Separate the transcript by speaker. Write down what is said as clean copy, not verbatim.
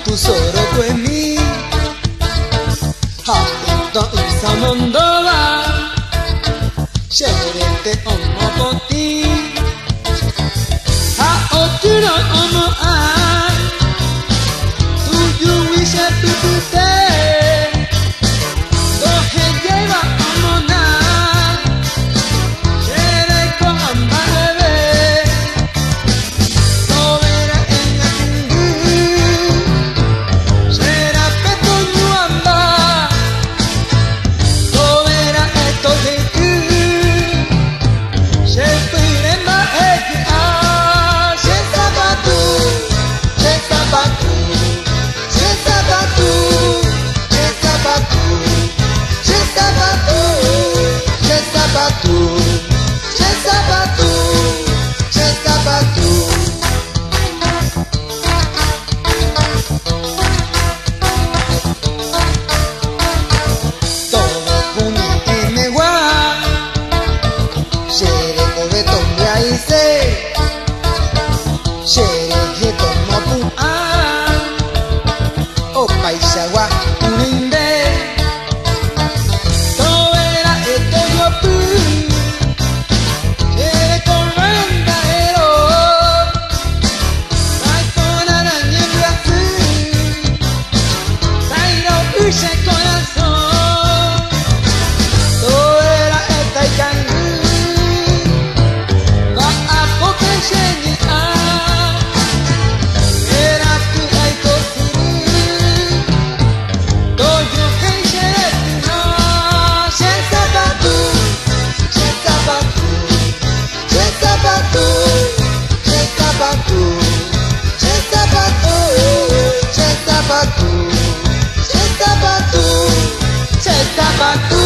Speaker 1: solo tu en mí. Habito sa mundo wa sherete omo poti. Ha oturo omo ai tuju wishe tutute. Do hejeva omo na shere ko ambarebe. Dovera en atingu sera peto nuamba. Dovera eto deku se pirema eki a se sabatu se sabatu se sabatu se sabatu se sabatu se sabatu se sabatu se sabatu. Todo kunitime wa shere kobe tombe aise shere heto mopu a o paisa wa kuninde. Toera eto yopu shere korenda ero raikona na nyembraku tairo ushe corazón. Toera eta ikangu va a poke sheni a eraku aito suru doyo hei sheretu no shesabatu shesabatu shesabatu shesabatu shesabatu shesabatu shesabatu shesabatu.